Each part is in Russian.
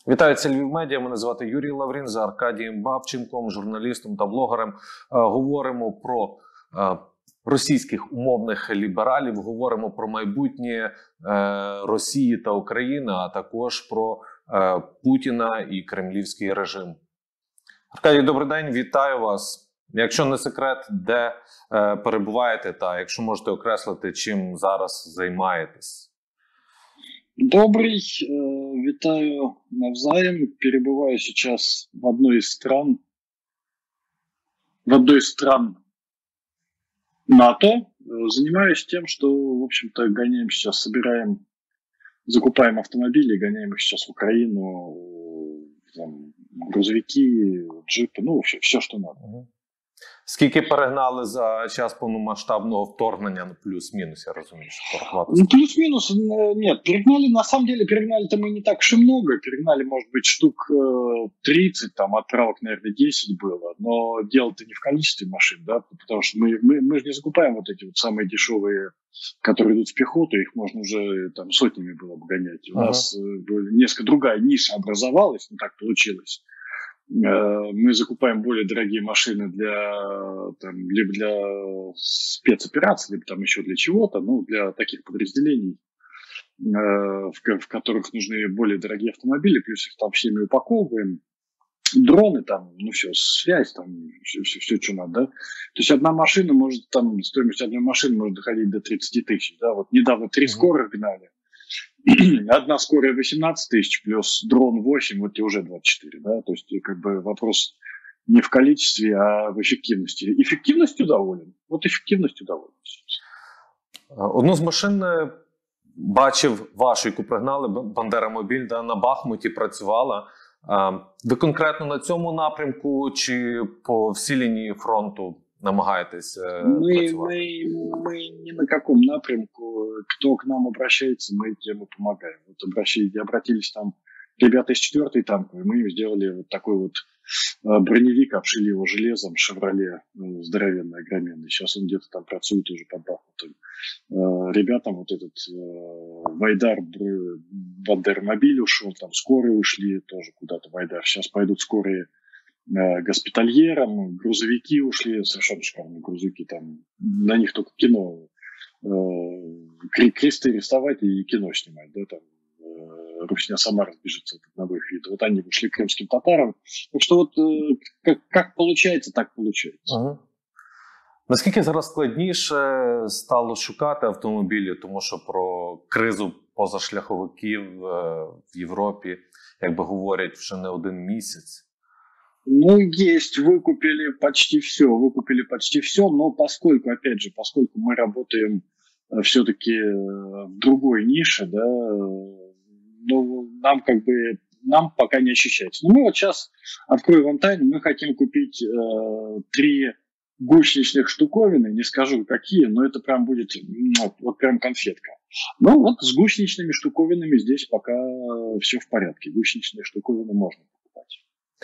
Вітаю, це Львів Медіа. Мене звати Юрій Лаврін, за Аркадієм Бабченком, журналістом та блогером. Говоримо про російських умовних лібералів, говоримо про майбутнє Росії та України, а також про Путіна і кремлівський режим. Аркадій, добрий день, вітаю вас. Якщо не секрет, де перебуваєте, та якщо можете окреслити, чим зараз займаєтесь? Добрый, витаю навзаем. Перебываю сейчас в одной из стран НАТО. Занимаюсь тем, что, в общем-то, гоняем сейчас, закупаем автомобили, гоняем их сейчас в Украину, там, грузовики, джипы, ну, все, что надо. Скільки перегнали за час повномасштабного вторгнення, ну, плюс-мінус, я розумію, що порахувати? Ну, плюс-минус, нет, на самом деле, перегнали-то мы не так уж и много, перегнали, может быть, штук 30, там, отправок, наверное, 10 было, но дело-то не в количестве машин, да, потому что мы же не закупаем вот эти вот самые дешевые, которые идут в пехоту, их можно уже там сотнями было бы гонять. У нас несколько другая ниша образовалась, ну, так получилось. Мы закупаем более дорогие машины либо для спецопераций, либо там еще для чего-то, ну, для таких подразделений, в которых нужны более дорогие автомобили, плюс их там всеми упаковываем. Дроны там, ну все, связь там, все, что надо, да. То есть стоимость одной машины может доходить до 30 тысяч, да. Вот недавно 3 скорых гнали. Одна скорая 18 тысяч плюс дрон 8, вот и уже 24, да, то есть как бы вопрос не в количестве, а в эффективности. Эффективностью доволен. Вот эффективностью доволен. Одну з машин бачив вашу, яку пригнали, Бандера-Мобіль, да, на Бахмуті працювала. Ви конкретно на цьому напрямку чи по всій лінії фронту намагаетесь працювати? Мы ни на каком напрямку. Кто к нам обращается, мы тем и помогаем. Вот обратились там ребята из 4-й танковой, мы им сделали вот такой вот броневик, обшили его железом, «Шевроле», здоровенный, огроменный. Сейчас он где-то там працует уже под Бахмутом. Ребятам вот этот Вайдар, Бандера-Мобиль ушел, там скорые ушли тоже куда-то, Вайдар. Сейчас пойдут скорые госпитальерам, грузовики ушли, совершенно шикарные грузовики, там на них только кино, кресты рисовать и кино снимать, да, там русня сама разбежится от обоих видов. Вот они ушли к крымским татарам. Так что вот как получается, так получается. Ага. Наскільки зараз складніше стало шукати автомобілі, тому що про кризу позашляховиків в Європі, як би говорять, вже не один місяць? Ну, выкупили почти все, но поскольку мы работаем все-таки в другой нише, да, ну, нам пока не ощущается. Но мы вот сейчас, открою вам тайну, мы хотим купить 3 гусеничных штуковины, не скажу какие, но это прям будет, вот прям конфетка. Ну, вот с гусеничными штуковинами здесь пока все в порядке. Гусеничные штуковины можно покупать.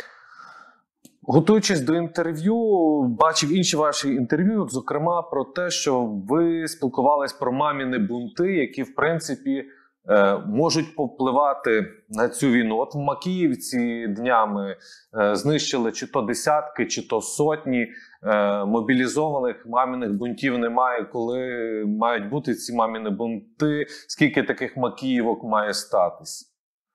Готуючись до інтерв'ю, бачив інші ваші інтерв'ю, зокрема про те, що ви спілкувались про маміни бунти, які, в принципі, можуть повпливати на цю війну. От в Макіївці днями знищили чи то десятки, чи то сотні мобілізованих. Маміних бунтів немає. Коли мають бути ці маміни бунти? Скільки таких Макіївок має статись?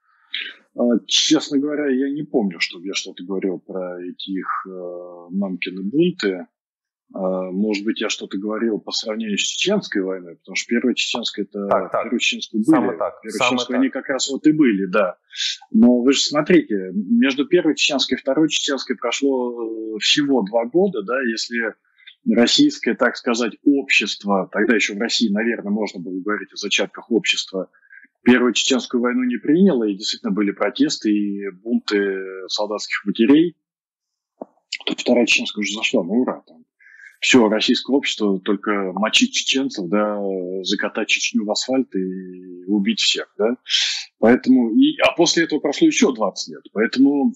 Честно говоря, я не помню, чтобы я что-то говорил про эти их мамкины бунты. Может быть, я что-то говорил по сравнению с Чеченской войной, потому что Первая Чеченская Первую Чеченскую были. Первую Чеченскую они как раз вот и были, да. Но вы же смотрите, между Первой Чеченской и Второй Чеченской прошло всего 2 года, да, если российское, так сказать, общество, тогда еще в России, наверное, можно было говорить о зачатках общества, Первую Чеченскую войну не приняло, и действительно были протесты и бунты солдатских матерей, то Вторая Чеченская уже зашла, ну ура, там. Все, российское общество только мочить чеченцев, да, закатать Чечню в асфальт и убить всех, да. Поэтому, а после этого прошло еще 20 лет. Поэтому,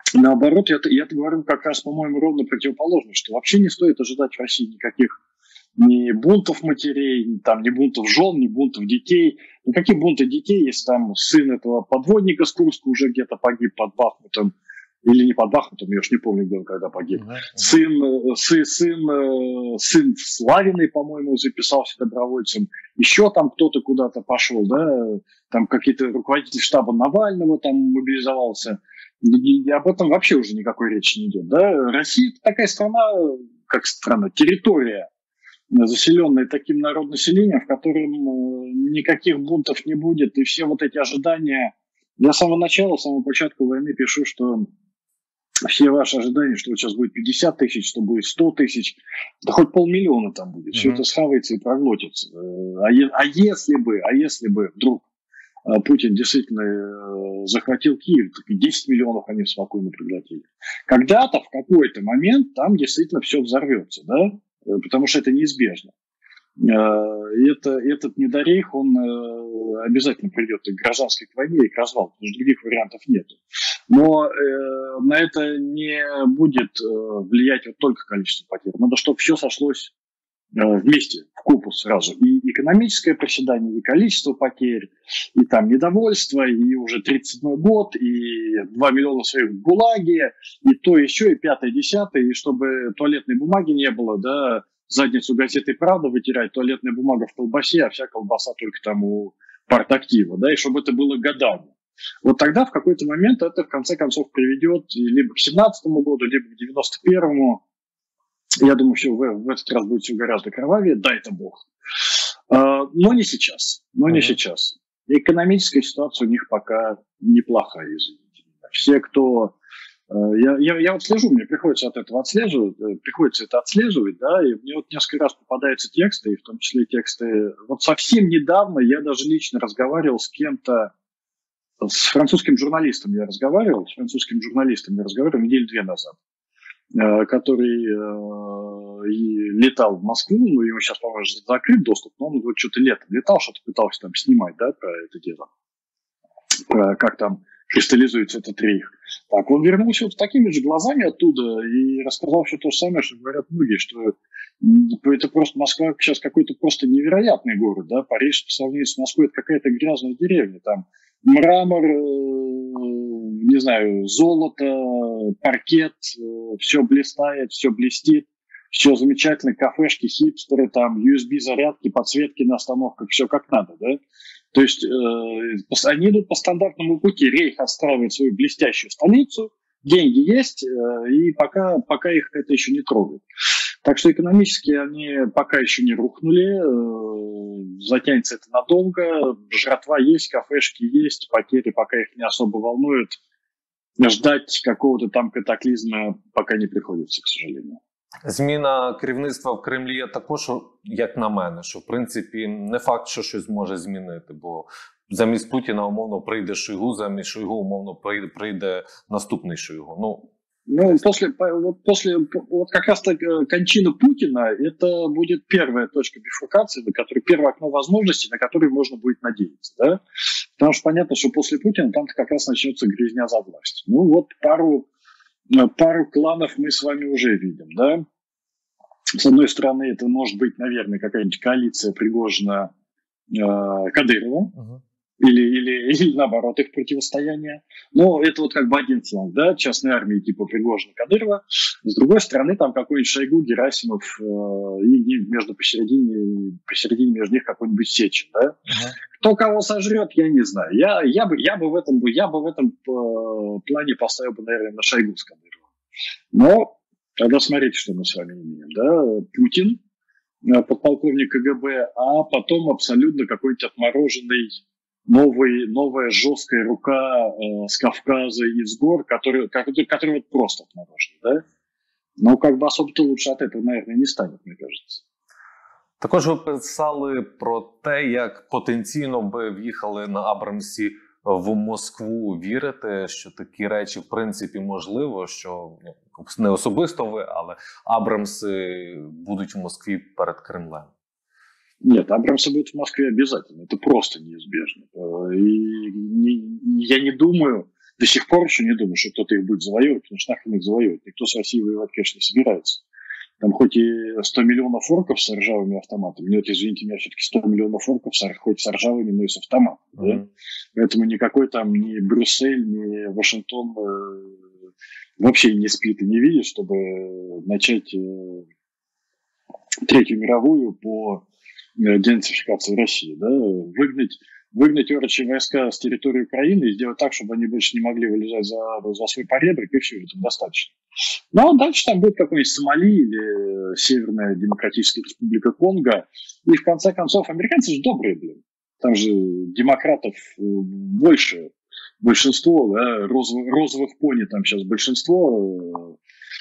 наоборот, я говорю как раз, по-моему, ровно противоположно, что вообще не стоит ожидать в России никаких ни бунтов матерей, там, ни бунтов жен, ни бунтов детей. Ну, какие бунты детей, если там сын этого подводника с Курска уже где-то погиб под Бахмутом, или не под Бахмутом, я уж не помню, где он когда погиб. Сын Славиной, по-моему, записался добровольцем. Еще там кто-то куда-то пошел, да, там какие-то руководители штаба Навального там мобилизовался. И об этом вообще уже никакой речи не идет, да. Россия – это такая страна, как страна, территория, заселенная таким народонаселением, в котором никаких бунтов не будет, и все вот эти ожидания. Я с самого начала, с самого початка войны пишу, что все ваши ожидания, что вот сейчас будет 50 тысяч, что будет 100 тысяч, да хоть 500 000 там будет, все это схавается и проглотится. А если бы вдруг Путин действительно захватил Киев, так и 10 миллионов они спокойно проглотили. Когда-то, в какой-то момент, там действительно все взорвется, да, потому что это неизбежно. Этот недорейх, он обязательно придет и к гражданской войне, и к развалу, потому что других вариантов нет. Но на это не будет влиять вот только количество потерь. Надо, чтобы все сошлось вместе, в купу сразу. И экономическое проседание, и количество потерь, и там недовольство, и уже 37-й год, и 2 миллиона своих в ГУЛАГе, и то еще, и пятое, десятое, и чтобы туалетной бумаги не было, да, задницу газеты «Правда» вытирать, туалетная бумага в колбасе, а вся колбаса только там у партактива, да, и чтобы это было годами. Вот тогда в какой-то момент это в конце концов приведет либо к 17-му году, либо к 91-му. Я думаю, все в этот раз будет все гораздо кровавее, дай-то бог. Но не сейчас. Сейчас. Экономическая ситуация у них пока неплохая, извините. Все, кто... Я вот слежу, мне приходится это отслеживать, да, и мне вот несколько раз попадаются тексты, и в том числе тексты... Вот совсем недавно я даже лично разговаривал с кем-то, с французским журналистом я разговаривал недели 2 назад, который летал в Москву, ну, ему сейчас, по-моему, закрыт доступ, но он вот что-то летом летал, что-то пытался там снимать, да, про это дело, про как там кристаллизуется этот рейх. Так, он вернулся вот с такими же глазами оттуда и рассказал все то же самое, что говорят многие, что это просто Москва сейчас какой-то просто невероятный город, да, Париж по сравнению с Москвой это какая-то грязная деревня, там мрамор, не знаю, золото, паркет, все блистает, все блестит, все замечательно, кафешки, хипстеры, там, USB-зарядки, подсветки на остановках, все как надо, да. То есть они идут по стандартному пути, рейх отстраивает свою блестящую столицу, деньги есть, и пока их это еще не трогает. Так что экономически они пока еще не рухнули, затянется это надолго, жратва есть, кафешки есть, потери пока их не особо волнуют. Ждать какого-то там катаклізму поки не приходиться, к сожалению. Зміна керівництва в Кремлі є також, як на мене, що в принципі не факт, що щось може змінити, бо замість Путіна умовно прийде Шойгу, замість Шойгу умовно прийде наступний Шойгу. Вот как раз кончина Путина, это будет первая точка бифуркации, первое окно возможностей, на которое можно будет надеяться, да? Потому что понятно, что после Путина там-то как раз начнется грязня за власть. Ну вот пару кланов мы с вами уже видим, да? С одной стороны, это может быть, наверное, какая-нибудь коалиция Пригожина-Кадырова, или наоборот их противостояние. Но это вот как бы один фланг, да, частной армии типа Пригожина-Кадырова. С другой стороны, там какой-нибудь Шойгу, Герасимов, и посередине между них какой-нибудь Сечин, да. Кто кого сожрет, я не знаю. Я бы в этом плане поставил бы, наверное, на Шойгу с Кадыровым. Но тогда смотрите, что мы с вами имеем, да. Путин, подполковник КГБ, а потом абсолютно какой-то отмороженный новая жесткая рука с Кавказа и с гор, который вот просто отмороженный, да. Но как бы особо-то лучше от этого, наверное, не станет, мне кажется. Також ви писали про те, як потенційно би в'їхали на Абрамсі в Москву. Вірите, що такі речі в принципі можливо, що не особисто ви, але Абрамси будуть в Москві перед Кремлем? Нет, Абрамсы будут в Москве обязательно. Это просто неизбежно. И я не думаю, до сих пор еще не думаю, что кто-то их будет завоевывать, потому что нахрен их завоевывать. Никто с Россией воевать, конечно, не собирается. там хоть и 100 миллионов орков с ржавыми автоматами, но это, извините меня, все-таки 100 миллионов орков хоть с ржавыми, но и с автоматами. Да? Поэтому никакой там ни Брюссель, ни Вашингтон вообще не спит и не видит, чтобы начать Третью мировую по денацификации России. Да? Выгнать орочьи войска с территории Украины и сделать так, чтобы они больше не могли вылезать за свой поребрик, и все, этого достаточно. Ну, а дальше там будет какой-нибудь Сомали или Северная Демократическая Республика Конго. И в конце концов, американцы же добрые, блин. Там же демократов больше. Большинство, да, розовых пони там сейчас большинство,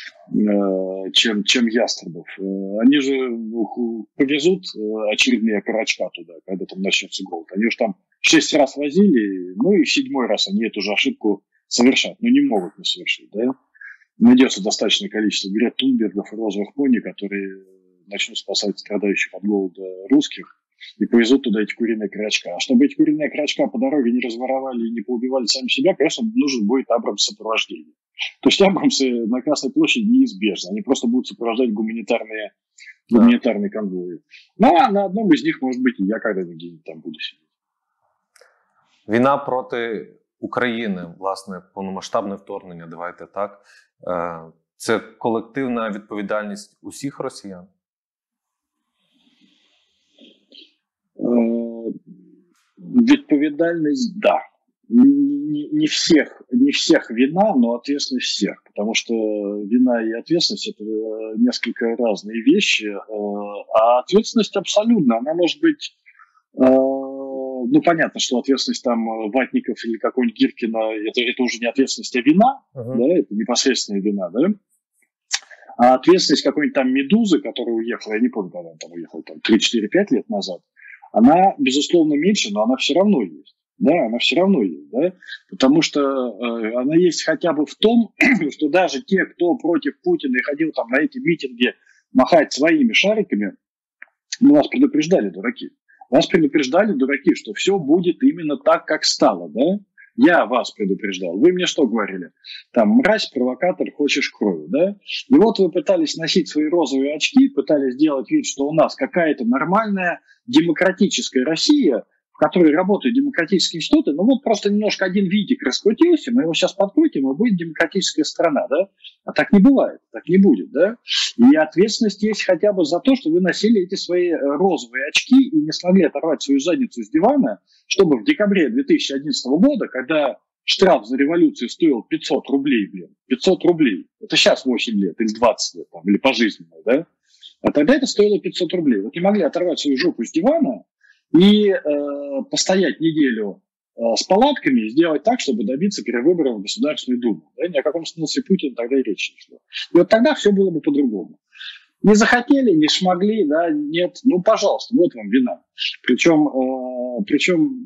чем ястребов. Они же повезут очередные окорочка туда, когда там начнется голод. Они же там 6 раз возили, ну и в 7-й раз они эту же ошибку совершат. Но не могут не совершить, да. Найдется достаточное количество Грет Тунбергов и розовых пони, которые начнут спасать страдающих от голода русских и повезут туда эти куриные крачка. А чтобы эти куриные крачка по дороге не разворовали и не поубивали сами себя, конечно, нужен будет Абрамс сопровождение. То есть Абрамсы на Красной площади неизбежно. Они просто будут сопровождать гуманитарные конвои. Ну, а на одном из них, может быть, и я когда-нибудь там буду сидеть. Війна проти України, власне, повномасштабне вторгнення, давайте так. Це колективна відповідальність усіх росіян? Відповідальність, да. Не всех вина, но ответственность всех. Потому что вина и ответственность – это несколько разные вещи. А ответственность абсолютно. Она может быть... Ну, понятно, что ответственность там ватников или какого-нибудь Гиркина – это уже не ответственность, а вина. Да, это непосредственная вина, да? А ответственность какой-нибудь там Медузы, которая уехала, я не помню, когда она там уехала, там 3-4-5 лет назад, она, безусловно, меньше, но она все равно есть. Да, она все равно есть, да, потому что она есть хотя бы в том, что даже те, кто против Путина и ходил там на эти митинги махать своими шариками, нас предупреждали, дураки. Нас предупреждали, дураки, что все будет именно так, как стало, да. Я вас предупреждал. Вы мне что говорили? Там, мразь, провокатор, хочешь крови, да? И вот вы пытались носить свои розовые очки, пытались сделать вид, что у нас какая-то нормальная демократическая Россия, в которой работают демократические институты, ну вот просто немножко один винтик раскрутился, мы его сейчас подкрутим, и будет демократическая страна, да? А так не бывает, так не будет, да? И ответственность есть хотя бы за то, что вы носили эти свои розовые очки и не смогли оторвать свою задницу с дивана, чтобы в декабре 2011 года, когда штраф за революцию стоил 500 рублей, блин, 500 рублей, это сейчас 8 лет или 20 лет, там, или пожизненно, да? А тогда это стоило 500 рублей. Вот не могли оторвать свою жопу с дивана и постоять неделю с палатками и сделать так, чтобы добиться перевыборов в Государственную Думу. Да? Ни о каком смысле Путина тогда и речи не шло. И вот тогда все было бы по-другому. Не захотели, не смогли, да, нет, ну, пожалуйста, вот вам вина. Причем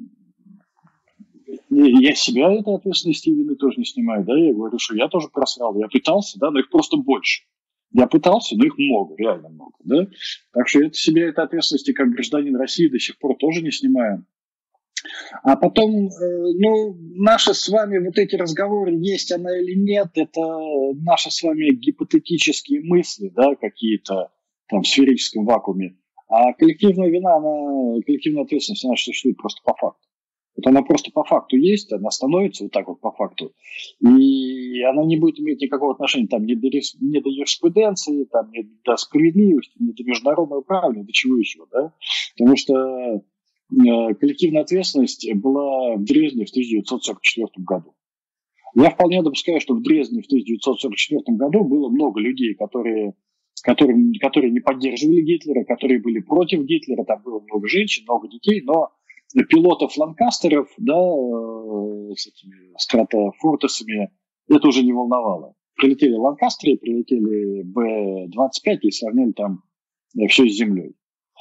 я себя этой ответственности и вины тоже не снимаю, да, я говорю, что я тоже просрал, я пытался, да, но их просто больше. Я пытался, но их много, реально много, да. Так что это себе этой ответственности как гражданин России до сих пор тоже не снимаю. А потом, ну, наши с вами вот эти разговоры, есть она или нет, это наши с вами гипотетические мысли, да, какие-то там в сферическом вакууме. А коллективная вина, коллективная ответственность, она существует просто по факту. Вот она просто по факту есть, она становится вот так вот по факту, и она не будет иметь никакого отношения там, ни до юриспруденции, там, ни до справедливости, ни до международного права, ни до чего еще, да? Потому что коллективная ответственность была в Дрезне в 1944 году. Я вполне допускаю, что в Дрезне в 1944 году было много людей, которые не поддерживали Гитлера, которые были против Гитлера, там было много женщин, много детей, но пилотов Ланкастеров, да, с этими стратофортесами, это уже не волновало. Прилетели Ланкастеры, прилетели Б-25 и сравняли там все с землей.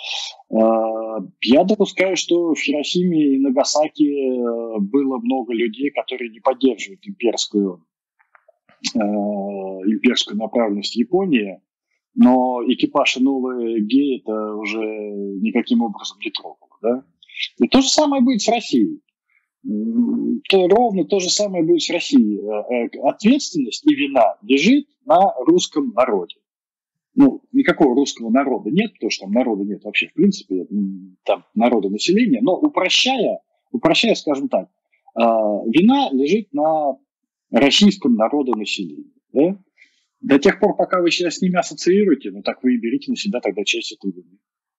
Я допускаю, что в Хиросиме и Нагасаки было много людей, которые не поддерживают имперскую направленность Японии, но экипаж Энолы Гей это уже никаким образом не трогало, да? И то же самое будет с Россией. Ровно то же самое будет с Россией. Ответственность и вина лежит на русском народе. ну, никакого русского народа нет, потому что там народа нет вообще, в принципе, там народонаселение, но упрощая, скажем так, вина лежит на российском народонаселении, да? До тех пор, пока вы себя с ними ассоциируете, ну так вы и берите на себя тогда часть этой вины.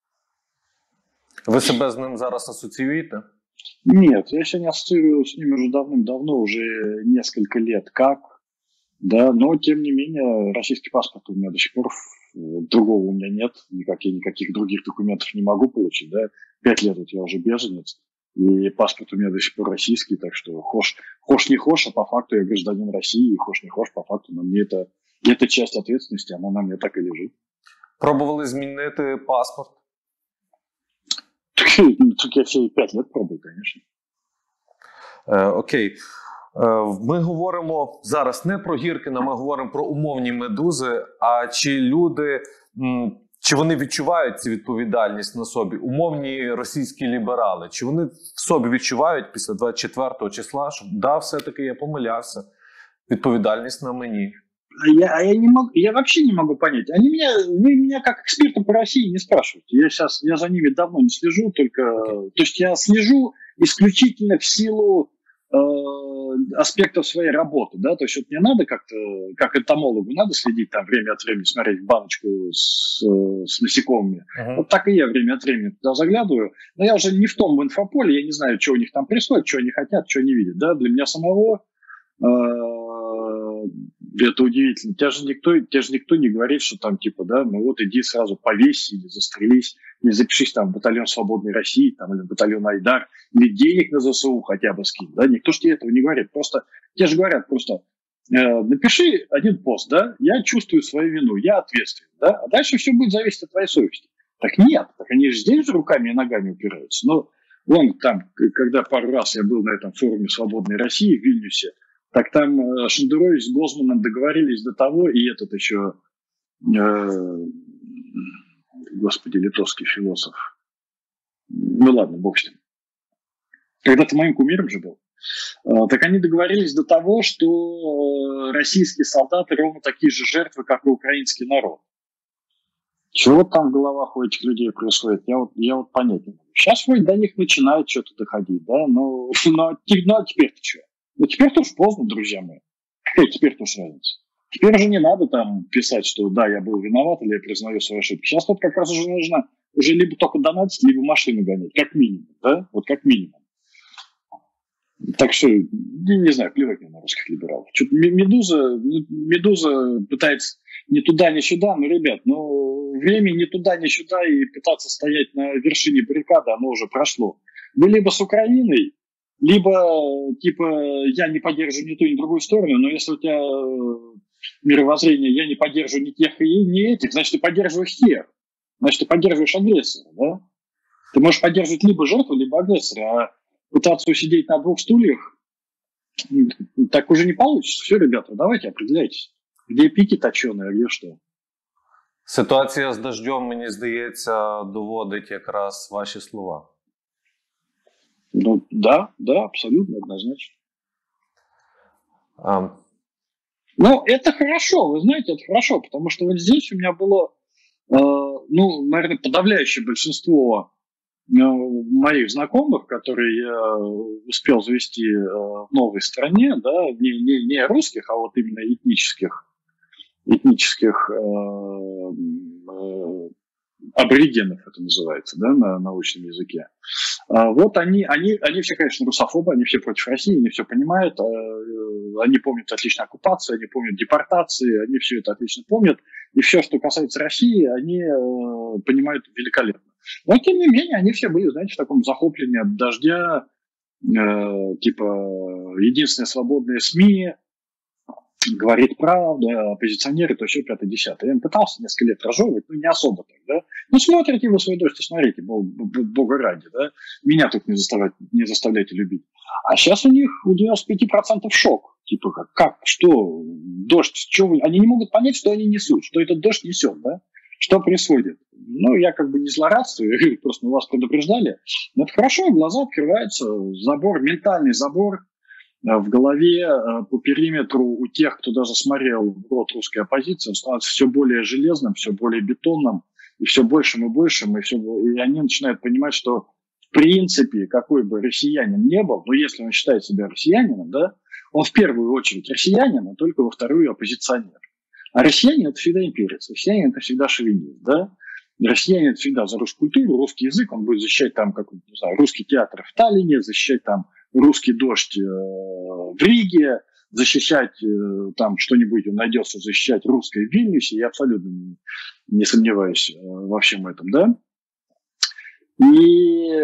Ви себе з ним зараз асоціюєте? Нет, я себя не ассоциирую с ними уже давным-давно, уже несколько лет как, да, но тем не менее российский паспорт у меня до сих пор, другого у меня нет, я никаких других документов не могу получить, да, 5 лет вот я уже беженец, и паспорт у меня до сих пор российский, так что хошь не хошь, а по факту я гражданин России, и хошь не хошь, по факту на мне это часть ответственности, она на мне так и лежит. Пробували змінити паспорт? Так я все 5 лет пробую, конечно. Окей. Ми говоримо зараз не про Гіркіна, ми говоримо про умовні медузи. А чи люди, чи вони відчувають цю відповідальність на собі? Умовні російські ліберали, чи вони в собі відчувають після 24 числа, що да, все-таки я помилявся, відповідальність на мені? Я вообще не могу понять. Вы меня как эксперта по России не спрашиваете. Я за ними давно не слежу, то есть я слежу исключительно в силу аспектов своей работы, да, то есть вот мне надо как-то, как энтомологу, надо следить там время от времени, смотреть в баночку с насекомыми. Вот так и я время от времени туда заглядываю, но я уже не в том инфополе, я не знаю, что у них там происходит, что они хотят, что они видят, да, для меня самого это удивительно. Тебе же никто не говорит, что там типа, да, ну вот иди сразу повесься или застрелись, или запишись там в батальон Свободной России, там, или в батальон Айдар, или денег на ЗСУ хотя бы скинь, да, никто же тебе этого не говорит. Просто, те же говорят просто, напиши один пост, да, я чувствую свою вину, я ответственен, да, а дальше все будет зависеть от твоей совести. Так нет, так они же здесь же руками и ногами упираются. Но вон там, когда пару раз я был на этом форуме Свободной России в Вильнюсе, так там Шендерович с Гозманом договорились до того, и этот еще, господи, литовский философ. Ну ладно, бог с ним. Когда-то моим кумиром же был. Так они договорились до того, что российские солдаты ровно такие же жертвы, как и украинский народ. Чего там в головах у этих людей происходит, я вот понять не могу. Сейчас вроде до них начинает что-то доходить, да, но теперь-то что? Ну, теперь-то уж поздно, друзья мои. Какая теперь-то уж разница? Теперь уже не надо там писать, что да, я был виноват или я признаю свои ошибки. Сейчас тут как раз уже нужно уже либо только донатить, либо машину гонять. Как минимум, да? Вот как минимум. Так что, не знаю, плевать мне на русских либералов. Что-то Медуза пытается ни туда, ни сюда. Ну, ребят, время ни туда, ни сюда и пытаться стоять на вершине баррикады, оно уже прошло. Вы либо с Украиной, либо, типа, я не поддерживаю ни ту, ни другую сторону, но если у тебя мировоззрение, я не поддерживаю ни тех, ни этих, значит, ты поддерживаешь тех. Значит, ты поддерживаешь агрессора, да? Ты можешь поддерживать либо жертву, либо агрессора, а пытаться усидеть на двух стульях так уже не получится. Все, ребята, давайте определяйтесь. Где пики точеные, а где что? Ситуація з дождем, мені здається, доводить якраз ваші слова. Ну, да, абсолютно, однозначно. Но это хорошо, вы знаете, это хорошо, потому что вот здесь у меня было, наверное, подавляющее большинство моих знакомых, которые я успел завести в новой стране, да, не русских, а вот именно этнических аборигенов, это называется, да, на научном языке. Вот они все, конечно, русофобы, они все против России, они все понимают, они помнят отлично оккупацию, они помнят депортации, они все это отлично помнят, и все, что касается России, они понимают великолепно. Но, тем не менее, они все были, знаете, в таком захоплении от дождя, типа, единственные свободные СМИ, говорит правду, оппозиционеры, то еще 5-10. Я им пытался несколько лет разжевывать, но не особо так, да. Ну, смотрите вы свой дождь, смотрите, бога ради, да. Меня тут не заставляйте любить. А сейчас у них у 95% шок. Типа, как, что, дождь, что вы... Они не могут понять, что они несут, что этот дождь несет, да. Что происходит? Ну, я как бы не злорадствую, я говорю, просто мы вас предупреждали. Но это хорошо, глаза открываются, забор, ментальный забор, в голове, по периметру у тех, кто даже смотрел в рот русской оппозиции, он становится все более железным, все более бетонным, и все большим и большим, и они начинают понимать, что в принципе, какой бы россиянин не был, но если он считает себя россиянином, да, он в первую очередь россиянин, а только во вторую оппозиционер. А россиянин – это всегда имперец, россиянин – это всегда шовинист, да. Россиянин – это всегда за русскую культуру, русский язык, он будет защищать там, как, не знаю, русский театр в Таллине, защищать там русский дождь в Риге, защищать там что-нибудь, он найдется защищать русское в Вильнюсе, я абсолютно не сомневаюсь во всем этом, да. И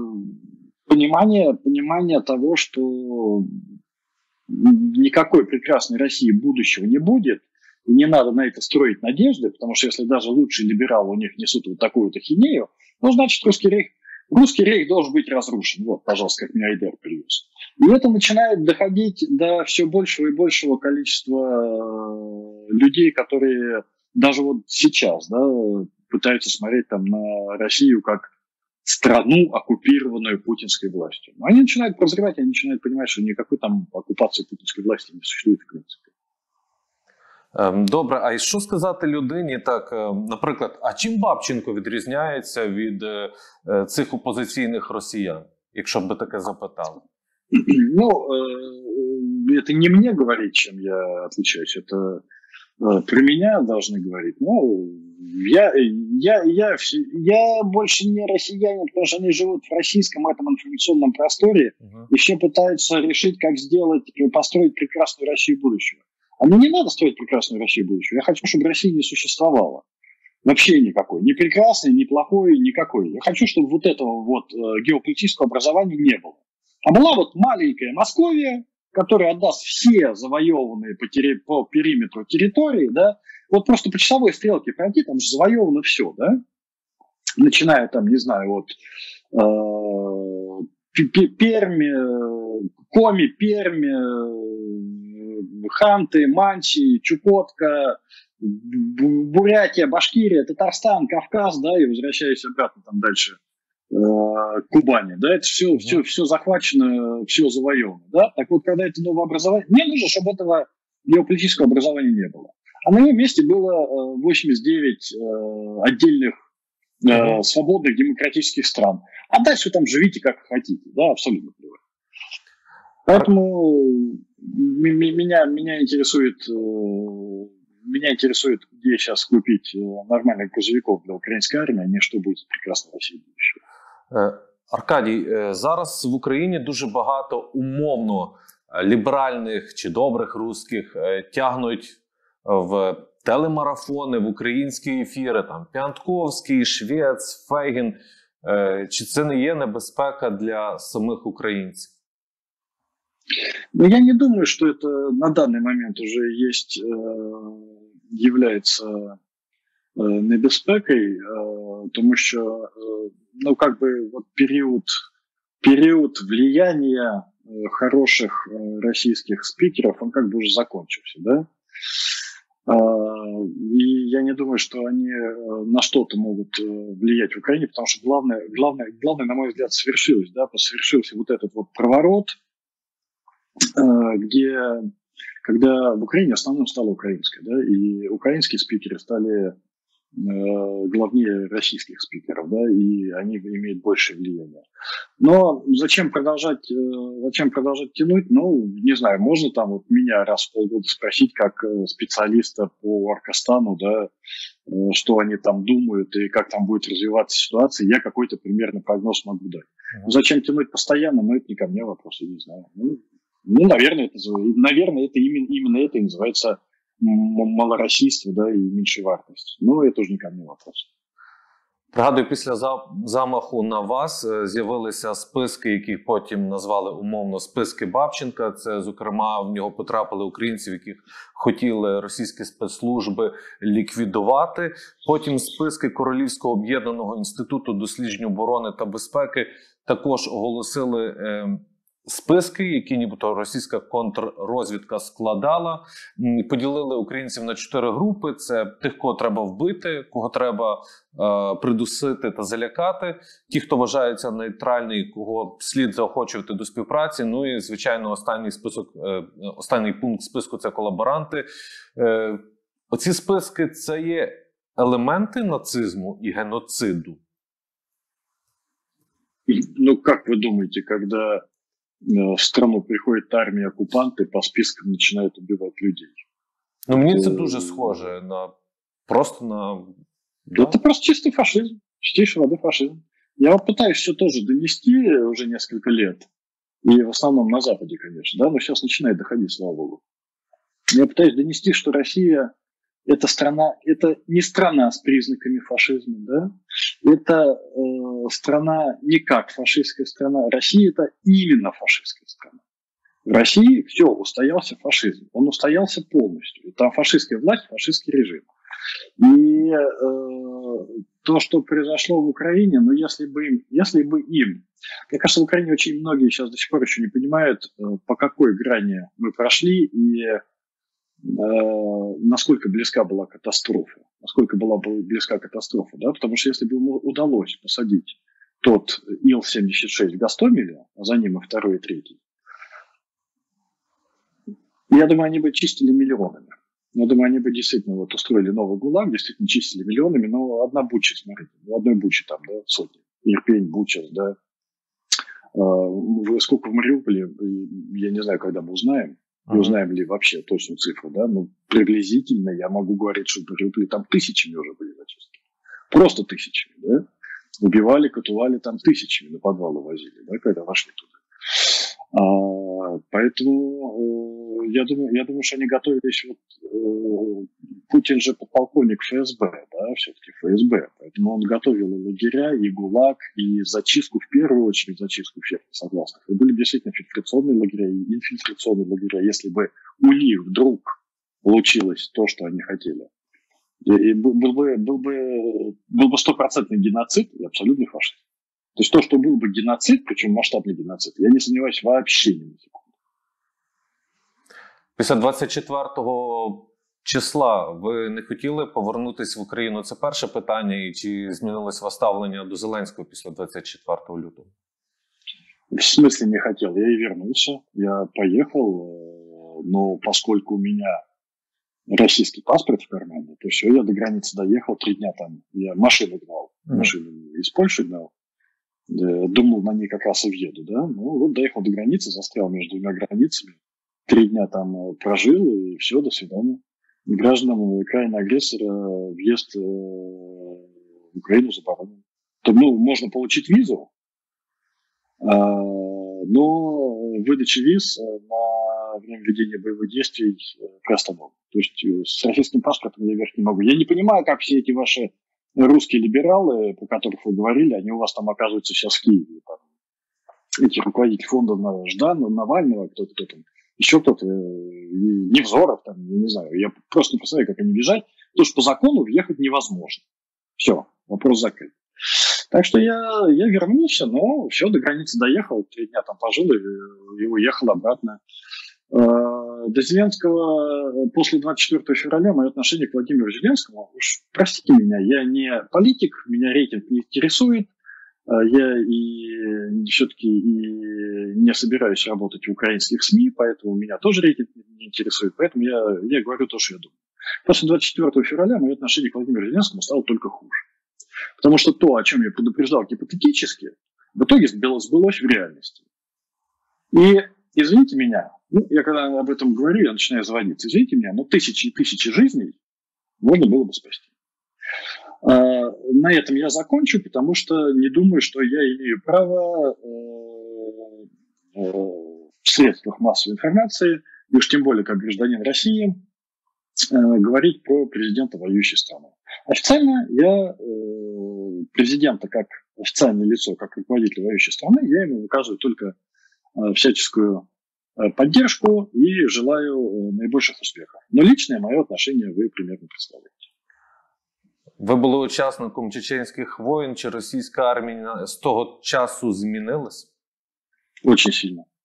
понимание того, что никакой прекрасной России будущего не будет, и не надо на это строить надежды, потому что если даже лучшие либералы у них несут вот такую-то хинею, ну, значит, русский рейх должен быть разрушен. Вот, пожалуйста, как мне Айдар привез. И это начинает доходить до все большего и большего количества людей, которые даже вот сейчас, да, пытаются смотреть там на Россию как страну, оккупированную путинской властью. Но они начинают прозревать, они начинают понимать, что никакой там оккупации путинской власти не существует, в принципе. Добре, а що сказати людині, так, наприклад, а чим Бабченко відрізняється від цих опозиційних росіян, якщо б ви таке запитали? Ну, это не мне говорить, чем я отличаюсь, это про меня должны говорить. Ну, я больше не россиянин, потому что они живут в российском этом информационном просторе, и все пытаются решить, как построить прекрасную Россию будущего. А мне не надо строить прекрасную Россию будущего. Я хочу, чтобы Россия не существовала. Вообще никакой. Ни прекрасной, ни плохой, никакой. Я хочу, чтобы вот этого вот геополитического образования не было. А была вот маленькая Московия, которая отдаст все завоеванные по периметру территории, да, вот просто по часовой стрелке пройти, там же завоевано все, да, начиная там, не знаю, вот Пермь, Коми, Пермь, Ханты, Манси, Чукотка, Бурятия, Башкирия, Татарстан, Кавказ, да, и возвращаюсь обратно там дальше к Кубани, да, это все захвачено, все завоевано, да, так вот, когда это новое образование, мне нужно, чтобы этого геополитического образования не было. А на его месте было 89 отдельных свободных демократических стран. А дальше там живите как хотите, да, абсолютно плевать. Поэтому меня интересует, где сейчас купить нормальных грузовиков для украинской армии, а не что будет прекрасной России будущего. Аркадій, зараз в Україні дуже багато умовно ліберальних чи добрих русських тягнуть в телемарафони, в українські ефіри, там Піантковський, Швець, Фейгін. Чи це не є небезпека для самих українців? Ну, я не думаю, что это на данный момент уже является небезпекой, тому що, ну, как бы, вот период влияния хороших российских спикеров, он как бы уже закончился, да? И я не думаю, что они на что-то могут влиять в Украине, потому что главное, на мой взгляд, совершилось, да, совершился вот этот вот проворот, когда в Украине в основном стало украинское, да, и украинские спикеры стали главнее российских спикеров, да, и они имеют большее влияние. Но зачем продолжать тянуть? Ну, не знаю, можно там вот меня раз в полгода спросить, как специалиста по Аркастану, да, что они там думают и как там будет развиваться ситуация, я какой-то примерно прогноз могу дать. Но зачем тянуть постоянно? Ну, это не ко мне вопрос, я не знаю. Ну, наверное, это именно это и называется малороссийство, да, и меньшевартость. Ну, это уже не ко мне вопрос. Пригадую, після замаху на вас з'явилися списки, які потім назвали умовно списки Бабченка. Це, зокрема, в нього потрапили українців, яких хотіли російські спецслужби ліквідувати. Потім списки Королівського об'єднаного інституту досліджень оборони та безпеки також оголосили списки, які нібито російська контррозвідка складала, поділили українців на 4 групи. Це тих, кого треба вбити, кого треба придусити та залякати, ті, хто вважається нейтральний, кого слід заохочувати до співпраці. Ну і, звичайно, останній пункт списку – це колаборанти. Оці списки – це є елементи нацизму і геноциду? Ну, как вы думаете, когда в страну приходит армия оккупанты, по спискам начинают убивать людей? Ну, мені це дуже схоже на просто на... Да? Это просто чистый фашизм, чистейшей воды фашизм. Я вот пытаюсь все тоже донести уже несколько лет, и в основном на Западе, конечно, да, но сейчас начинает доходить, слава богу. Я пытаюсь донести, что Россия – это страна, это не страна с признаками фашизма, да, это страна не как фашистская страна. Россия – это именно фашистская страна. В России все, устоялся фашизм. Он устоялся полностью. Там фашистская власть, фашистский режим. И то, что произошло в Украине, ну, если бы им... Мне кажется, в Украине очень многие сейчас до сих пор еще не понимают, по какой грани мы прошли и насколько близка была катастрофа. Насколько была близка катастрофа, да? Потому что если бы ему удалось посадить тот Ил-76 в Гостомеле, а за ним и второй, и третий, я думаю, они бы чистили миллионами. Я думаю, они бы действительно вот устроили новый ГУЛАГ, действительно чистили миллионами, но одна Буча, смотрите, в одной Буче там, да, сотни. Ирпень, Буча, да. Сколько в Мариуполе, я не знаю, когда мы узнаем. Не узнаем ли вообще точную цифру, да? Ну, приблизительно я могу говорить, что в Мариуполе там тысячами уже были зачистки. Просто тысячами, да? Убивали, катували там тысячами, на подвалы возили, да, когда вошли туда. Поэтому я думаю, что они готовились. Вот, Путин же подполковник ФСБ, да, все-таки ФСБ. Поэтому он готовил и лагеря, и ГУЛАГ, и зачистку, в первую очередь, зачистку всех несогласных. И были действительно фильтрационные лагеря и инфильтрационные лагеря. Если бы у них вдруг получилось то, что они хотели, и был бы стопроцентный геноцид и абсолютный фашизм. То есть то, что был бы геноцид, причем масштабный геноцид, я не сомневаюсь вообще ни на секунду. Після 24 числа ви не хотіли повернутися в Україну? Це перше питання. І чи змінилось ваше ставлення до Зеленського після 24 лютого? В смысле не хотел? Я и вернулся. Я поехал, но поскольку у меня российский паспорт в кармане, то все, я до границы доехал, 3 дня там, я машину гнал, машину из Польши гнал. Думал, на ней как раз и въеду, да. Ну, вот доехал до границы, застрял между 2 границами. 3 дня там прожил, и все, до свидания. Гражданам краина-агрессора въезд в Украину заборонен. То, ну, можно получить визу, но выдача виз на время ведения боевых действий приостановлена. То есть с российским паспортом я вверх не могу. Я не понимаю, как все эти ваши русские либералы, про которых вы говорили, они у вас там оказываются сейчас в Киеве. Там, эти руководители фонда Жданова, Навального, кто-то там, еще кто-то, Невзоров, там, я не знаю. Я просто не представляю, как они въезжают, потому что по закону въехать невозможно. Все, вопрос закрыт. Так что я вернулся, но все, до границы доехал, 3 дня там пожил и уехал обратно. До Зеленского после 24 февраля мое отношение к Владимиру Зеленскому, уж простите меня, я не политик, меня рейтинг не интересует, я и все-таки и не собираюсь работать в украинских СМИ, поэтому меня тоже рейтинг не интересует, поэтому я говорю то, что я думаю. После 24 февраля мое отношение к Владимиру Зеленскому стало только хуже. Потому что то, о чем я предупреждал гипотетически, в итоге сбылось в реальности. И, извините меня, ну, я когда об этом говорю, я начинаю заводиться. Извините меня, но тысячи и тысячи жизней можно было бы спасти. На этом я закончу, потому что не думаю, что я имею право в средствах массовой информации, и уж тем более как гражданин России, говорить про президента воюющей страны. Официально я президента как официальное лицо, как руководитель воюющей страны, я ему выказываю только всяческую поддержку и желаю наибольших успехов. Но личное мое отношение вы примерно представляете. Ви були учасником чеченських воєн, чи російська армія з того часу змінилась? Очень сильно.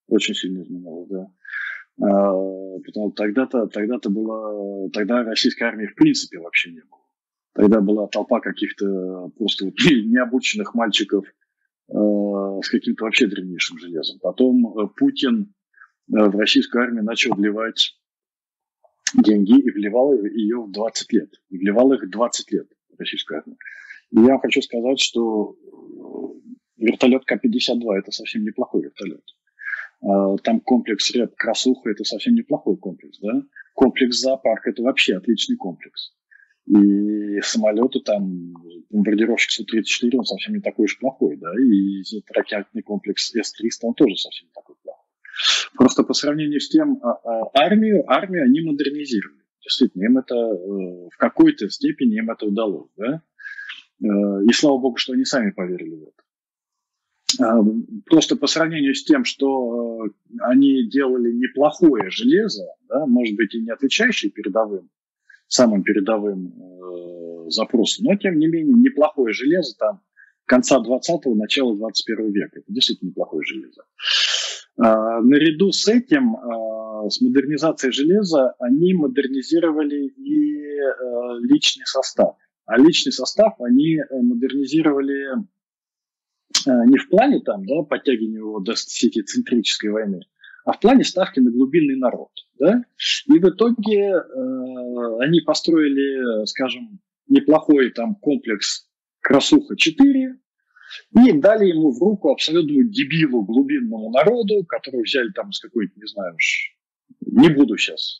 Очень сильно изменилось, да. Потому что тогда российской армии в принципе вообще не было. Тогда была толпа каких-то просто вот необученных мальчиков с каким-то вообще древнейшим железом. Потом Путин в российскую армию начал вливать деньги и вливал ее в 20 лет. И вливал их 20 лет в российскую армию. И я хочу сказать, что вертолет К-52 это совсем неплохой вертолет. Там комплекс РЭП «Красуха» это совсем неплохой комплекс, да? Комплекс «Зоопарк» это вообще отличный комплекс. И самолеты там, бомбардировщик Су-34, он совсем не такой уж плохой, да? И ракетный комплекс С-300, он тоже совсем не такой плохой. Просто по сравнению с тем, армию они модернизировали. Действительно, им это в какой-то степени им это удалось, да? И слава богу, что они сами поверили в это. Просто по сравнению с тем, что они делали неплохое железо, да, может быть, и не отвечающее самым передовым запросам, но, тем не менее, неплохое железо там конца 20-го, начала 21 века. Это действительно неплохое железо. Наряду с этим, с модернизацией железа, они модернизировали и личный состав. А личный состав они модернизировали не в плане там, да, подтягивания его до сети центрической войны, а в плане ставки на глубинный народ. Да? И в итоге они построили, скажем, неплохой там комплекс «Красуха-4», и дали ему в руку абсолютному дебилу глубинному народу, которого взяли там с какой-то, не знаю уж, не буду сейчас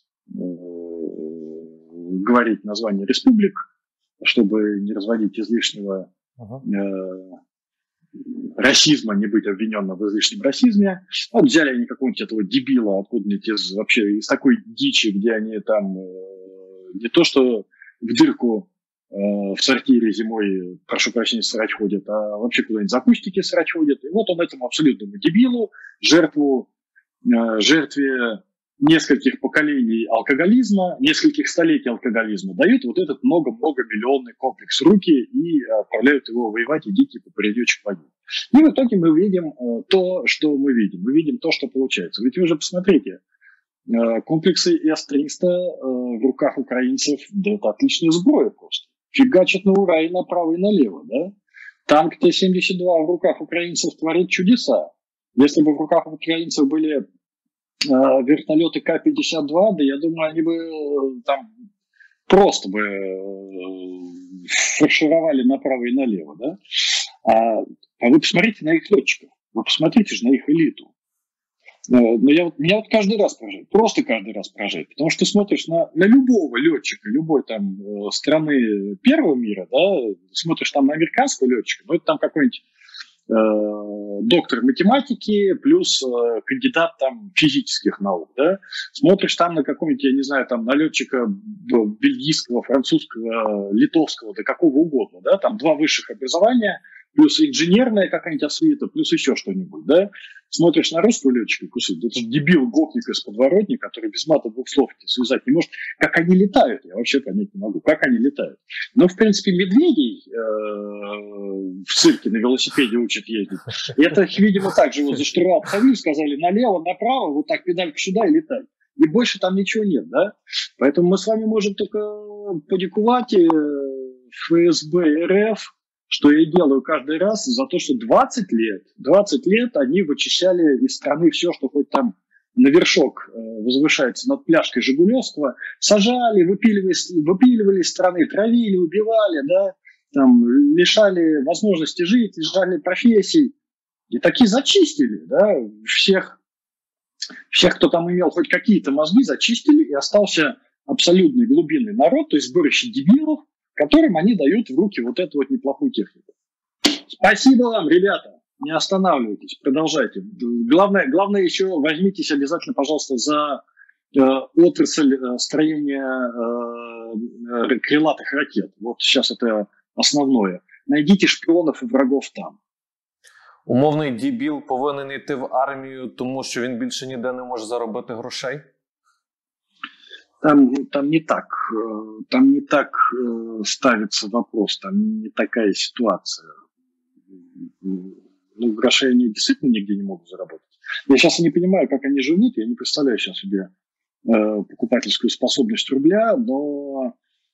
говорить название республик, чтобы не разводить излишнего расизма, не быть обвиненным в излишнем расизме. Вот взяли они какого-нибудь этого дебила, откуда-нибудь вообще из такой дичи, где они там не то что в дырку в сортире зимой, прошу прощения, срать ходят, а вообще куда-нибудь за кустики срать ходят. И вот он этому абсолютному дебилу, жертве нескольких поколений алкоголизма, нескольких столетий алкоголизма, дают вот этот много-много-миллионный комплекс в руки и отправляют его воевать, идите по перейдечек войны. И в итоге мы видим то, что мы видим. Мы видим то, что получается. Ведь вы же посмотрите, комплексы С-300 в руках украинцев, да это отличная сброя просто. Фигачат на ура и направо, и налево, да? Танк Т-72 в руках украинцев творит чудеса. Если бы в руках украинцев были вертолеты К-52, да я думаю, они бы там просто бы фаршировали направо и налево, да? А вы посмотрите на их летчиков, вы посмотрите же на их элиту. Но меня вот каждый раз поражает, просто каждый раз поражает, потому что ты смотришь на любого летчика, любой там страны первого мира, да, смотришь там на американского летчика, ну это там какой-нибудь доктор математики плюс кандидат там физических наук, да, смотришь там на какого-нибудь, я не знаю, там на летчика бельгийского, французского, литовского, да какого угодно, да, там 2 высших образования, плюс инженерная какая-нибудь освита, плюс еще что-нибудь, да, смотришь на русского летчика, это же дебил, гопник из подворотни, который без мата 2 слов связать не может. Как они летают, я вообще понять не могу, как они летают. Но, в принципе, медведей в цирке на велосипеде учат ездить. И это их, видимо, так же вот за штурвал обходили, сказали налево, направо, вот так педальку сюда и летай. И больше там ничего нет, да? Поэтому мы с вами можем только подикувать ФСБ РФ, что я делаю каждый раз за то, что 20 лет они вычищали из страны все, что хоть там на вершок возвышается над пляжкой Жигулевского, сажали, выпиливали из страны, травили, убивали, да, там, лишали возможности жить, лишали профессий. И таки зачистили, да, всех, кто там имел хоть какие-то мозги, зачистили, и остался абсолютный глубинный народ, то есть сборище дебилов, которым они дают в руки вот эту вот неплохую технику. Спасибо вам, ребята. Не останавливайтесь, продолжайте. Главное еще возьмитесь обязательно, пожалуйста, за отрасль строения крилатых ракет. Вот сейчас это основное. Найдите шпіонів і врагов там. Умовний дебіл повинен йти в армію, тому що він більше ніде не може заробити грошей? Там не так ставится вопрос, там не такая ситуация. Ну, грошей они действительно нигде не могут заработать. Я сейчас не понимаю, как они живут, я не представляю сейчас себе покупательскую способность рубля, но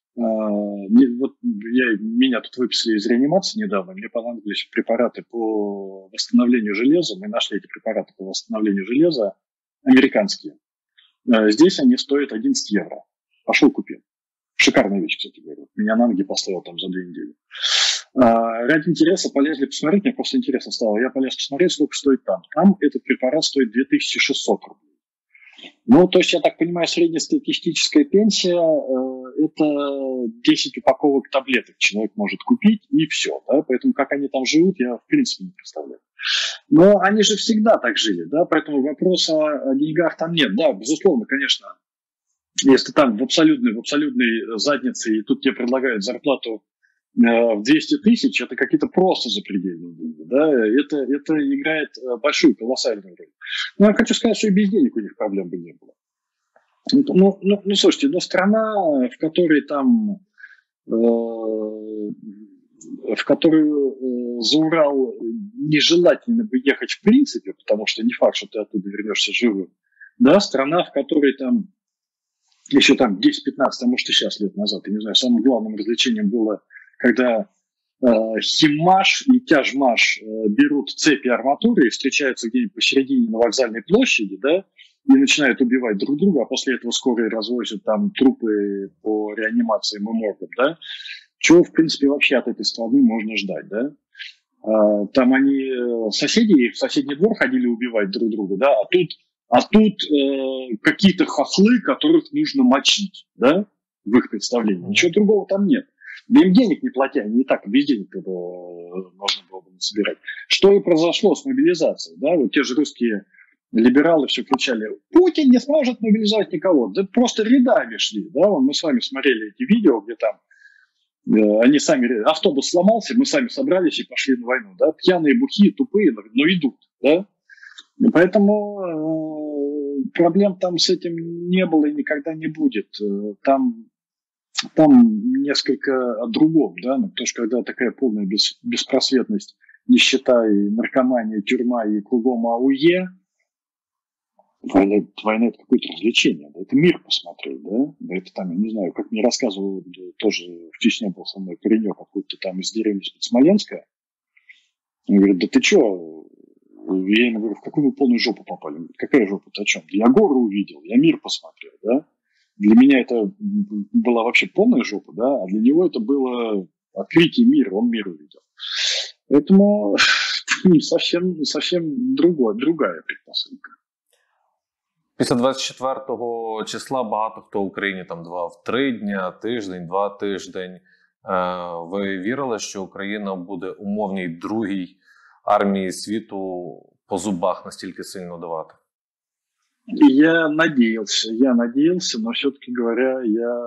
меня тут выписали из реанимации недавно, мне понадобились препараты по восстановлению железа, мы нашли эти препараты по восстановлению железа, американские. Здесь они стоят 11 евро. Пошел купил. Шикарная вещь, кстати говоря. Меня на ноги поставил там за 2 недели. Ради интереса полезли посмотреть, мне просто интересно стало. Я полез посмотреть, сколько стоит там. Там этот препарат стоит 2600 рублей. Ну, то есть, я так понимаю, среднестатистическая пенсия это 10 упаковок таблеток человек может купить, и все. Да? Поэтому как они там живут, я в принципе не представляю. Но они же всегда так жили, да, поэтому вопроса о деньгах там нет. Да, безусловно, конечно, если там в абсолютной заднице, и тут тебе предлагают зарплату в 200 тысяч, это какие-то просто запредельные деньги, да, это играет большую, колоссальную роль. Но я хочу сказать, что и без денег у них проблем бы не было. Ну слушайте, но страна, в которой там в которую за Урал нежелательно бы ехать в принципе, потому что не факт, что ты оттуда вернешься живым. Да, страна, в которой там еще там 10-15, а может и сейчас лет назад, я не знаю, самым главным развлечением было, когда Химмаш и Тяжмаш берут цепи арматуры и встречаются где-нибудь посередине на вокзальной площади, да, и начинают убивать друг друга, а после этого скорые развозят там трупы по реанимациям и моргам, да. Чего, в принципе, вообще от этой страны можно ждать, да? Там они соседи в соседний двор ходили убивать друг друга, да, а тут какие-то хохлы, которых нужно мочить, да, в их представлении. Ничего другого там нет. Да им денег не платя, они и так без денег можно было бы собирать. Что и произошло с мобилизацией, да, вот те же русские либералы все кричали: Путин не сможет мобилизовать никого. Да просто рядами шли, да, мы с вами смотрели эти видео, где там они сами, автобус сломался, мы сами собрались и пошли на войну, да, пьяные, бухие, тупые, но идут, да, и поэтому проблем там с этим не было и никогда не будет, там несколько о другом, да, потому что когда такая полная беспросветность, нищета и наркомания, тюрьма и кругом АУЕ, война это какое-то развлечение, да? Это мир посмотреть, да? Это там, я не знаю, как мне рассказывал, тоже в Чечне был со мной паренек откуда-то там из деревни Смоленска. Он говорит: да ты что? Я ему говорю: в какую мы полную жопу попали? Он говорит: какая жопа, ты о чем? Я горы увидел, я мир посмотрел, да? Для меня это была вообще полная жопа, да? А для него это было открытие мира, он мир увидел. Поэтому совсем другая предпосылка. Після 24 числа багато хто в Україні там давав 3 дня, тиждень, 2 тиждень. Ви вірили, що Україна буде умовній другій армії світу по зубах настільки сильно давати? Я надеялся, но все-таки говоря,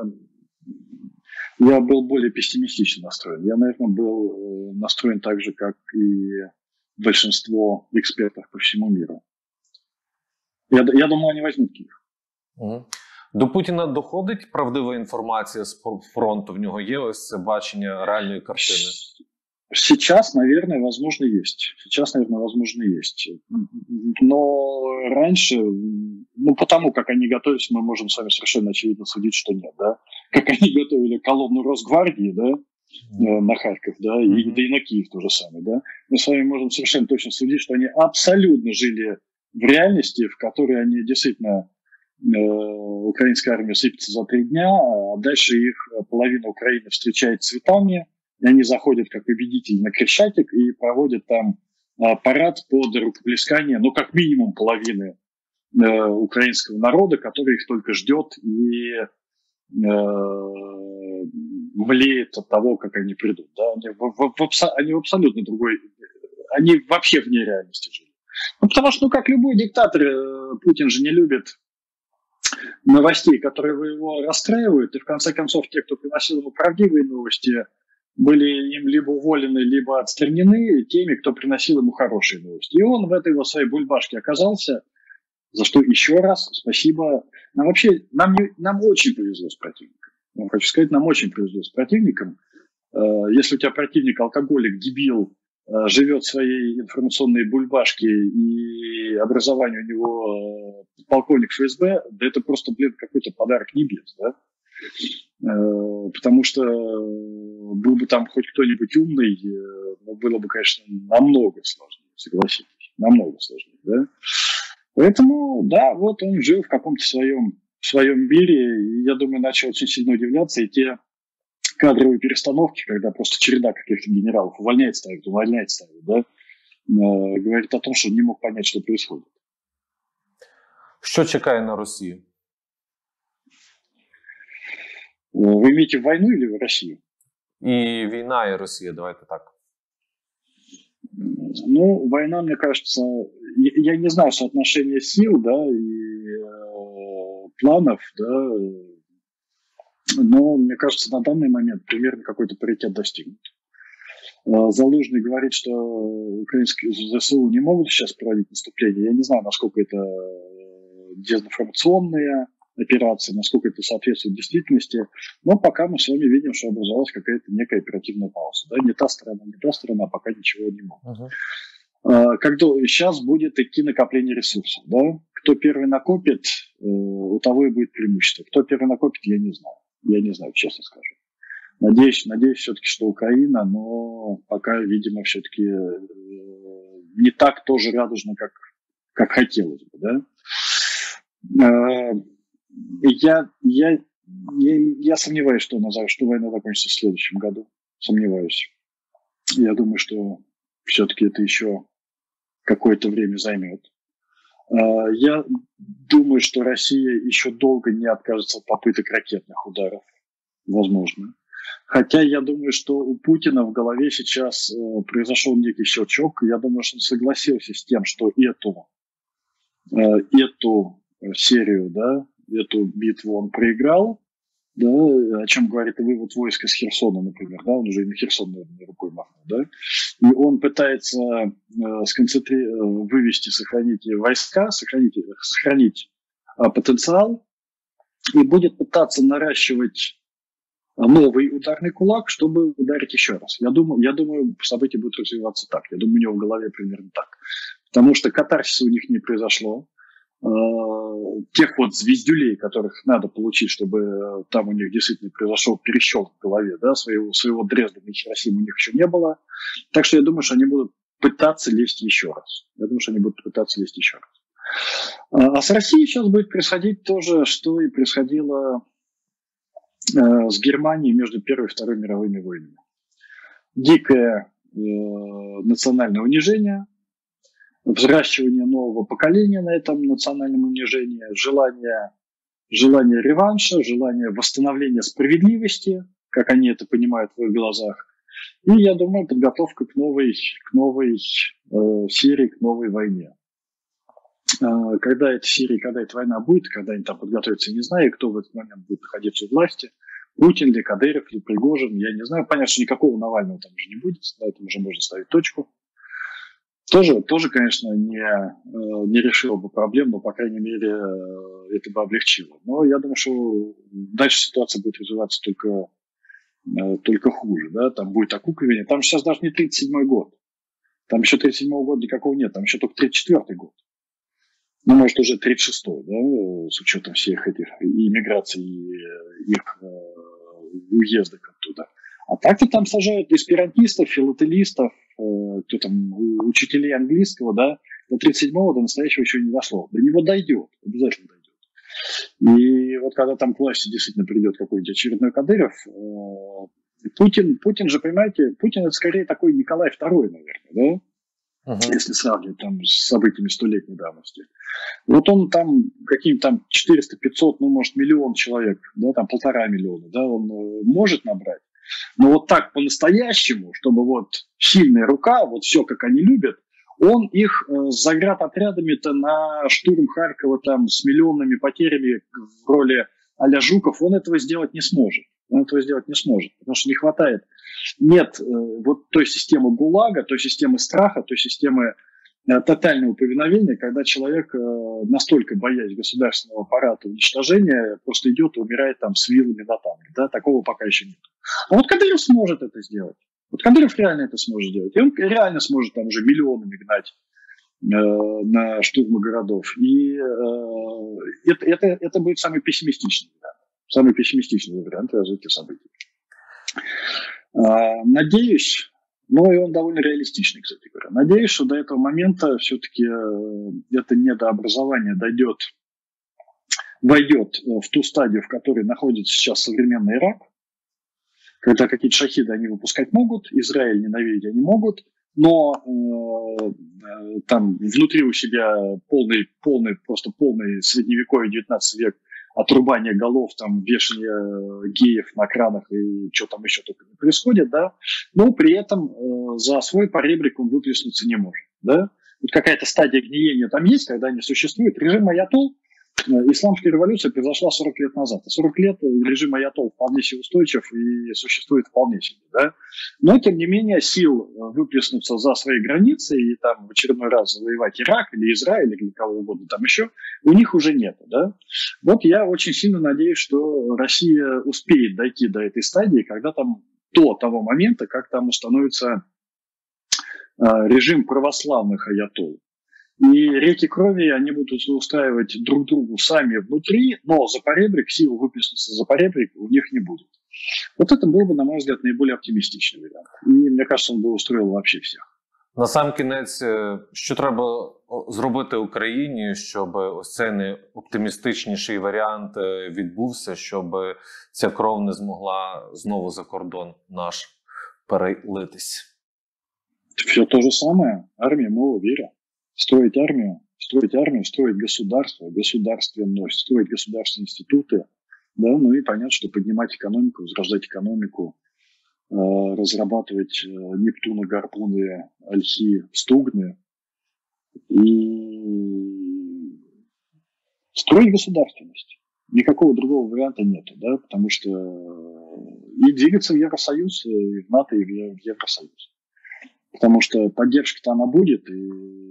я был более пессимистично настроен. Я, наверное, был настроен так же, как и большинство экспертов по всему миру. Я думаю, они возьмут Киев. До Путіна доходить правдива інформація з фронту? В нього є ось це бачення реальної картини? Сейчас, наверное, возможно, есть. Но раньше, потому как они готовились, мы можем с вами совершенно очевидно судить, что нет, да? Как они готовили колонну Росгвардии, да, на Харьков, да, и на Киев то же самое, да? Мы с вами можем совершенно точно судить, что они абсолютно жили в реальности, в которой они действительно, украинская армия сыпется за 3 дня, а дальше их половина Украины встречает цветами, и они заходят как победители на Крещатик и проводят там парад под рукоплескание, как минимум половины украинского народа, который их только ждет и млеет от того, как они придут. Да? Они в абсолютно другой, они вообще вне реальности жили. Потому что, как любой диктатор, Путин же не любит новостей, которые его расстраивают, и в конце концов те, кто приносил ему правдивые новости, были им либо уволены, либо отстранены теми, кто приносил ему хорошие новости. И он в этой своей бульбашке оказался, за что еще раз спасибо. Нам очень повезло с противником. Я хочу сказать, нам очень повезло с противником. Если у тебя противник алкоголик, дебил, живет в своей информационной бульбашке, и образование у него полковник ФСБ, да это просто, какой-то подарок небес, да? Потому что был бы там хоть кто-нибудь умный, но было бы, конечно, намного сложнее, согласитесь, намного сложнее, да? Поэтому, да, вот он жил в каком-то своем мире, и, я думаю, начал очень сильно удивляться, и те кадровые перестановки, когда просто череда каких-то генералов увольняет, ставит, да, говорит о том, что он не мог понять, что происходит. Що чекає на Росію? Вы имеете войну или в Россию? І війна, і Росія, давайте так. Ну, война, мне кажется, я не знаю соотношения сил, да, и планов, да, но, мне кажется, на данный момент примерно какой-то паритет достигнут. Залужный говорит, что украинские ЗСУ не могут сейчас проводить наступление. Я не знаю, насколько это дезинформационные операции, насколько это соответствует действительности, но пока мы с вами видим, что образовалась какая-то некая оперативная пауза. Да? Не та сторона, пока ничего не может. Сейчас будет идти накопление ресурсов. Да? Кто первый накопит, у того и будет преимущество. Кто первый накопит, я не знаю. Я не знаю, честно скажу. Надеюсь все-таки, что Украина, но пока, видимо, все-таки не так тоже радужно, как хотелось бы. Да? Я сомневаюсь, что война закончится в следующем году. Сомневаюсь. Я думаю, что все-таки это еще какое-то время займет. Я думаю, что Россия еще долго не откажется от попыток ракетных ударов. Возможно. Хотя я думаю, что у Путина в голове сейчас произошел некий щелчок. Я думаю, что он согласился с тем, что эту серию, да, эту битву он проиграл, да, о чем говорит вывод войск из Херсона, например, да, он уже и на Херсон, наверное, рукой махнул, да, и он пытается вывести, сохранить войска, сохранить потенциал, и будет пытаться наращивать новый ударный кулак, чтобы ударить еще раз. Я думаю, события будут развиваться так. Я думаю, у него в голове примерно так. Потому что катарсиса у них не произошло. Тех вот звездюлей, которых надо получить, чтобы там у них действительно произошел перещелк в голове, да, своего Дрездена и Хиросимы у них еще не было. Так что я думаю, что они будут пытаться лезть еще раз. А с Россией сейчас будет происходить то же, что и происходило с Германией между Первой и Второй мировыми войнами. Дикое национальное унижение, взращивание нового поколения на этом национальном унижении, желание реванша, желание восстановления справедливости, как они это понимают в их глазах. И, я думаю, подготовка к новой серии, к новой войне. Когда эта война будет, когда они там подготовятся, не знаю, кто в этот момент будет находиться у власти, Путин ли, Кадыров ли, Пригожин, я не знаю. Понятно, что никакого Навального там уже не будет, на этом уже можно ставить точку. Тоже, конечно, не решило бы проблем, но, по крайней мере, это бы облегчило. Но я думаю, что дальше ситуация будет развиваться только хуже. Да? Там будет окукливание. Там сейчас даже не 37-й год. Там еще 37-го года никакого нет. Там еще только 34-й год. Ну, может, уже 36-й, да, с учетом всех этих и иммиграций, и их уездок оттуда. А так-то там сажают эсперантистов, филателистов, кто там, учителей английского, да, до 37-го, до настоящего еще не дошло. До него дойдет, обязательно дойдет. И вот когда там к власти действительно придет какой-нибудь очередной Кадыров, Путин же, понимаете, Путин это скорее такой Николай II, наверное, да? Если сравнивать там с событиями столетней давности. Вот он там каким-то там 400-500, ну, может, миллион человек, да, там 1,5 миллиона, да, он может набрать. Но вот так по-настоящему, чтобы вот сильная рука, вот все, как они любят, он их с заградотрядами-то на штурм Харькова там с миллионными потерями в роли а-ля Жуков, он этого сделать не сможет. Потому что не хватает. Нет вот той системы ГУЛАГа, той системы страха, той системы тотального повиновения, когда человек, настолько боясь государственного аппарата уничтожения, просто идет и умирает там с вилами на танке. Да? Такого пока еще нет. А вот Кадыров сможет это сделать. Вот Кадыров реально это сможет делать. И он реально сможет там уже миллионами гнать на штурмы городов. И это будет самый пессимистичный вариант. Самый пессимистичный вариант развития событий. Надеюсь, но и он довольно реалистичный, кстати говоря. Надеюсь, что до этого момента все-таки это недообразование войдет в ту стадию, в которой находится сейчас современный Ирак, когда какие-то шахиды они выпускать могут, Израиль ненавидеть они могут, но там внутри у себя просто полный средневековье, 19 век, отрубание голов, там, вешание геев на кранах и что там еще только не происходит, да, но при этом за свой поребрик он выплеснуться не может, да. Вот какая-то стадия гниения там есть, когда не существует. Режим аятолл, исламская революция произошла 40 лет назад. И 40 лет режим аятолл вполне себе устойчив и существует вполне себе, да. Но, тем не менее, сил выплеснуться за свои границы и там в очередной раз завоевать Ирак или Израиль или кого угодно там еще, у них уже нет, да. Вот я очень сильно надеюсь, что Россия успеет дойти до этой стадии, когда там до того момента, как там установится режим православных аятолл. И реки крови они будут устраивать друг другу сами внутри, но за поребрик, сил выплеснуться за поребрик у них не будет. Вот это был бы, на мой взгляд, наиболее оптимістичний варіант. І, мені кажется, він би устроїв вообще всіх. Насамкінець, що треба зробити Україні, щоб ось цей найоптимістичніший варіант відбувся, щоб ця кров не змогла знову за кордон наш перелитись? Все то же самое. Армия, мова, вера. Строить армию, строить государство, государственность, строить государственные институты, да, ну и понятно, что поднимать экономику, возрождать экономику, разрабатывать Нептуны, Гарпуны, Ольхи, Стугны и строить государственность. Никакого другого варианта нету, да, потому что и двигаться в Евросоюз, и в НАТО, и в Евросоюз. Потому что поддержка-то она будет, и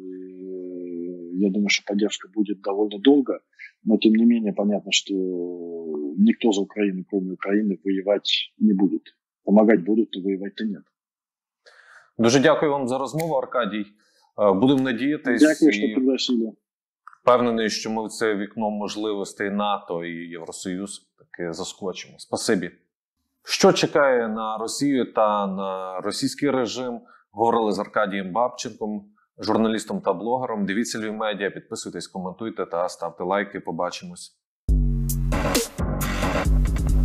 я думаю, что поддержка будет довольно долго, но тем не менее понятно, что никто за Украину, кроме Украины, воевать не будет. Помогать будут, то воевать-то нет. Дуже дякую вам за розмову, Аркадій. Будемо надіятись. Дякую, що пригласили. Впевнений, що ми в це вікно можливостей НАТО і Євросоюз таки заскочимо. Спасибі. Що чекає на Росію та на російський режим? Говорили з Аркадієм Бабченком, журналістом та блогером. Дивіться Львів Медіа, підписуйтесь, коментуйте та ставте лайки. Побачимось.